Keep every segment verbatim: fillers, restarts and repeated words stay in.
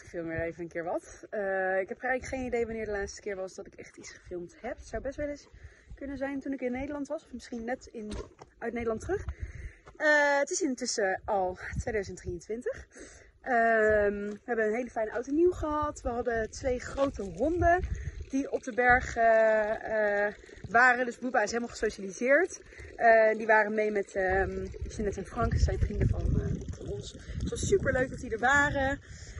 film weer even een keer wat. Uh, ik heb eigenlijk geen idee wanneer de laatste keer was dat ik echt iets gefilmd heb. Het zou best wel eens kunnen zijn toen ik in Nederland was. Of misschien net in, uit Nederland terug. Uh, het is intussen al tweeduizend drieëntwintig. Uh, we hebben een hele fijne oud en nieuw gehad. We hadden twee grote honden die op de berg uh, uh, waren. Dus Booba is helemaal gesocialiseerd. Uh, die waren mee met um, Jeanette en Frank, dat zijn vrienden van, uh, van ons. Het was super leuk dat die er waren.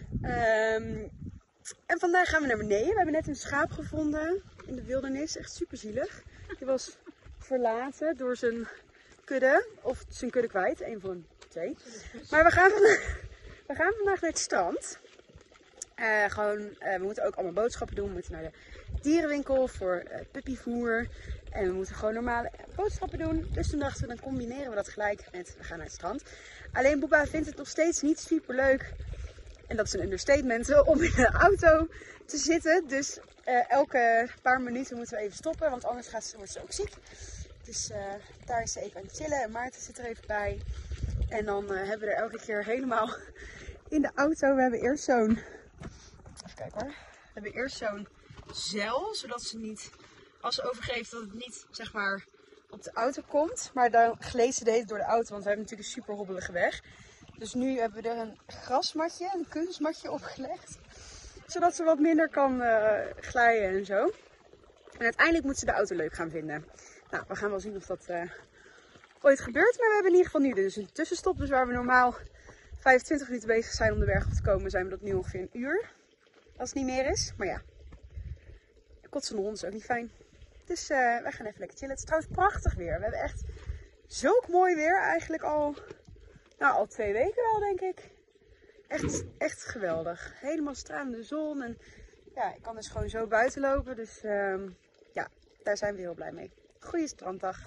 Um, en vandaag gaan we naar beneden. We hebben net een schaap gevonden in de wildernis. Echt super zielig. Die was verlaten door zijn kudde. Of zijn kudde kwijt. Een van de twee. Maar we gaan vandaag, we gaan vandaag naar het strand. Uh, gewoon, uh, we moeten ook allemaal boodschappen doen. We moeten naar de dierenwinkel voor uh, puppyvoer. En we moeten gewoon normale boodschappen doen. Dus toen dachten we, dan combineren we dat gelijk met we gaan naar het strand. Alleen Booba vindt het nog steeds niet super leuk. En dat is een understatement om in de auto te zitten. Dus uh, elke paar minuten moeten we even stoppen. Want anders gaat ze, wordt ze ook ziek. Dus uh, daar is ze even aan het chillen. En Maarten zit er even bij. En dan uh, hebben we er elke keer helemaal in de auto. We hebben eerst zo'n... Even kijken hoor. We hebben eerst zo'n zeil. Zodat ze niet... Als ze overgeeft dat het niet, zeg maar, op de auto komt. Maar dan gleed ze de hele door de auto. Want we hebben natuurlijk een super hobbelige weg. Dus nu hebben we er een grasmatje, een kunstmatje opgelegd. Zodat ze wat minder kan uh, glijden en zo. En uiteindelijk moet ze de auto leuk gaan vinden. Nou, we gaan wel zien of dat uh, ooit gebeurt. Maar we hebben in ieder geval nu dus een tussenstop. Dus waar we normaal vijfentwintig minuten bezig zijn om de berg op te komen, zijn we dat nu ongeveer een uur. Als het niet meer is. Maar ja, kotsende hond is ook niet fijn. Dus uh, wij gaan even lekker chillen. Het is trouwens prachtig weer. We hebben echt zulk mooi weer eigenlijk al, nou, al twee weken wel, denk ik. Echt, echt geweldig. Helemaal stralende zon. En ja, ik kan dus gewoon zo buiten lopen. Dus uh, ja, daar zijn we heel blij mee. Goeie stranddag.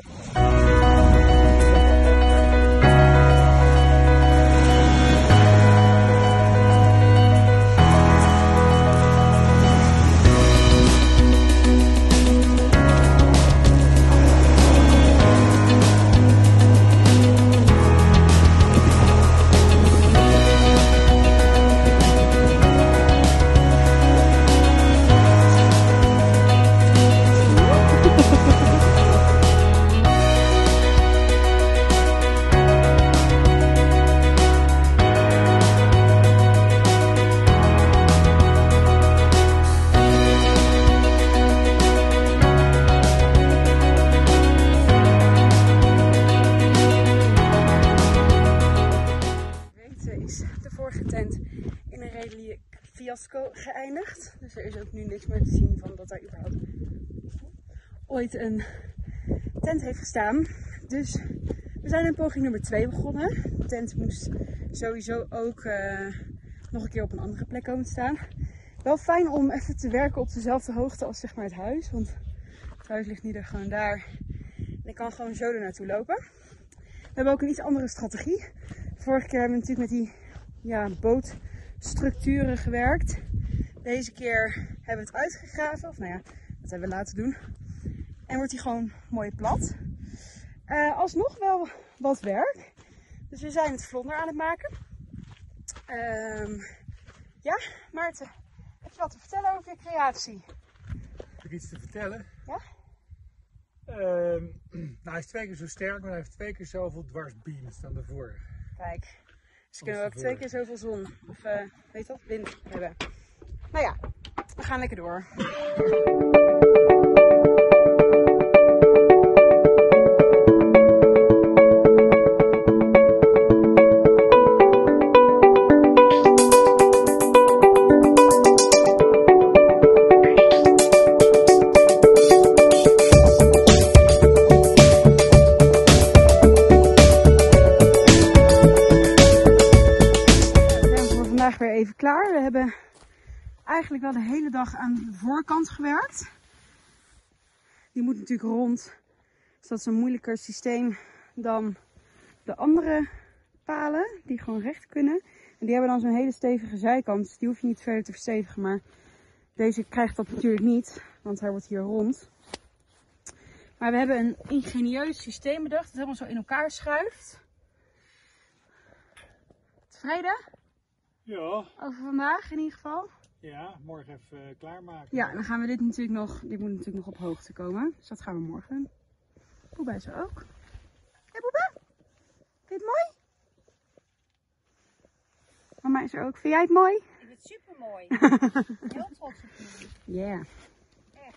In een redelijk fiasco geëindigd. Dus er is ook nu niks meer te zien van dat daar überhaupt ooit een tent heeft gestaan. Dus we zijn in poging nummer twee begonnen. De tent moest sowieso ook uh, nog een keer op een andere plek komen te staan. Wel fijn om even te werken op dezelfde hoogte als zeg maar het huis. Want het huis ligt nu er gewoon daar. En ik kan gewoon zo er naartoe lopen. We hebben ook een iets andere strategie. Vorige keer hebben we natuurlijk met die ja, bootstructuren gewerkt. Deze keer hebben we het uitgegraven. Of nou ja, dat hebben we laten doen. En wordt hij gewoon mooi plat. Uh, alsnog wel wat werk. Dus we zijn het vlonder aan het maken. Uh, ja, Maarten, heb je wat te vertellen over je creatie? Heb ik iets te vertellen? Ja? Uh, nou, hij is twee keer zo sterk, maar hij heeft twee keer zoveel dwarsbeams dan de vorige. Kijk. Dus kunnen we ook twee keer zoveel zon of uh, weet je wat, wind hebben. Nou ja, we gaan lekker door. Weer even klaar. We hebben eigenlijk wel de hele dag aan de voorkant gewerkt. Die moet natuurlijk rond. Dus dat is een moeilijker systeem dan de andere palen die gewoon recht kunnen. En die hebben dan zo'n hele stevige zijkant. Dus die hoef je niet verder te verstevigen. Maar deze krijgt dat natuurlijk niet. Want hij wordt hier rond. Maar we hebben een ingenieus systeem bedacht. Dat helemaal zo in elkaar schuift. Tevreden? Ja. Over vandaag in ieder geval. Ja, morgen even uh, klaarmaken. Ja, en dan gaan we dit natuurlijk nog, dit moet natuurlijk nog op hoogte komen. Dus dat gaan we morgen doen. Boeba is er ook. Hé hey, Boeba, vind je het mooi? Mama is er ook. Vind jij het mooi? Ik vind het super mooi. Heel trots op jullie. Ja. Yeah. Echt.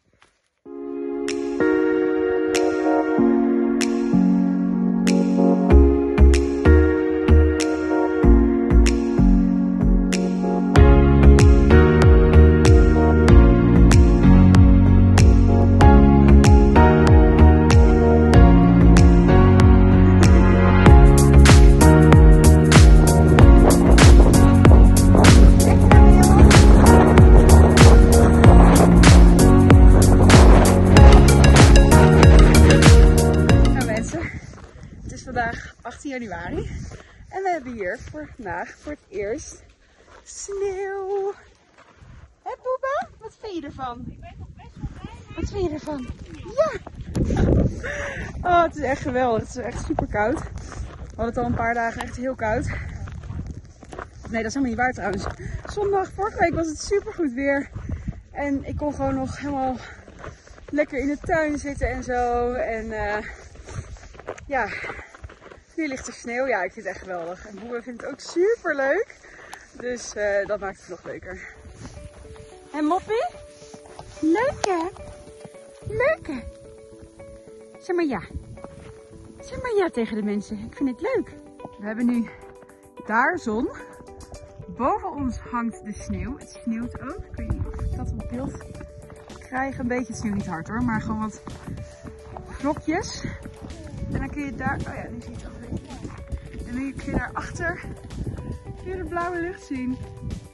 Vandaag achttien januari en we hebben hier voor vandaag voor het eerst sneeuw. Hé Boeba, wat vind je ervan? Ik ben toch best wel blij. Wat vind je ervan? Ja! Oh, het is echt geweldig. Het is echt super koud. We hadden het al een paar dagen echt heel koud. Nee, dat is helemaal niet waar trouwens. Zondag, vorige week was het super goed weer. En ik kon gewoon nog helemaal lekker in de tuin zitten en zo. En uh, ja... Nu ligt er sneeuw. Ja, ik vind het echt geweldig. En Boeba vindt het ook super leuk. Dus uh, dat maakt het nog leuker. En Moppie? Leuk hè? Leuk hè? Zeg maar ja. Zeg maar ja tegen de mensen. Ik vind het leuk. We hebben nu daar zon. Boven ons hangt de sneeuw. Het sneeuwt ook. Ik weet niet of ik dat op beeld krijg. Een beetje, het sneeuwt niet hard hoor. Maar gewoon wat vlokjes. En dan kun je daar, oh ja, nu zie je het al. En dan kun je daarachter kun je de blauwe lucht zien.